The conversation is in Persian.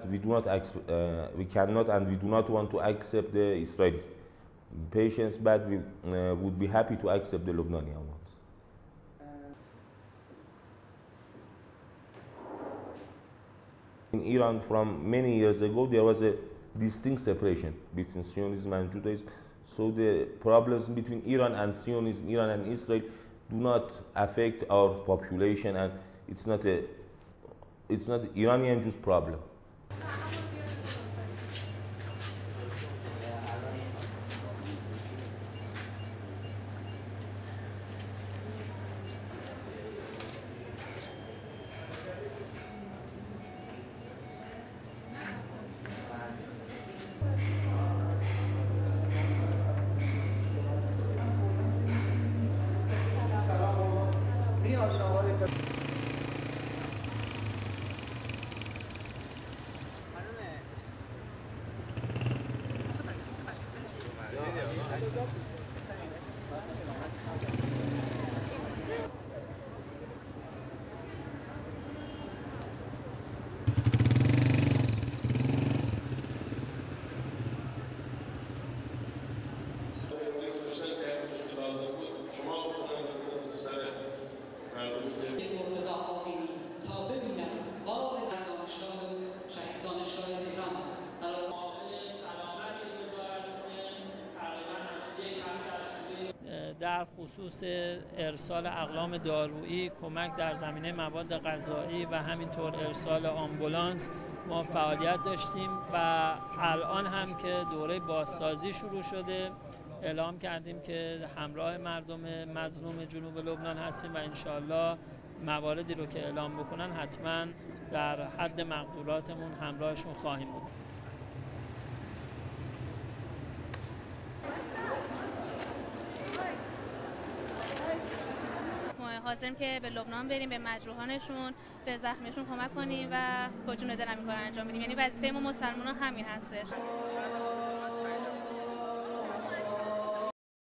we do not we cannot and we do not want to accept the Israeli patients, but we would be happy to accept the Lebanese ones. In Iran, from many years ago, there was a distinct separation between Zionism and Judaism. So the problems between Iran and Zionism, Iran and Israel, do not affect our population, and it's not Iranian Jews problem. در خصوص ارسال اقلام دارویی، کمک در زمینه مواد غذایی و همینطور ارسال آمبولانس ما فعالیت داشتیم و الان هم که دوره بازسازی شروع شده اعلام کردیم که همراه مردم مظلوم جنوب لبنان هستیم و انشالله مواردی رو که اعلام بکنن حتما در حد مقدوراتمون همراهشون خواهیم بود. حاضریم که به لبنان بریم، به مجروحانشون، به زخمیشون کمک کنیم و با جون دل همین کار انجام بدیم. یعنی وظیفه ما مسلمانان همین هستش.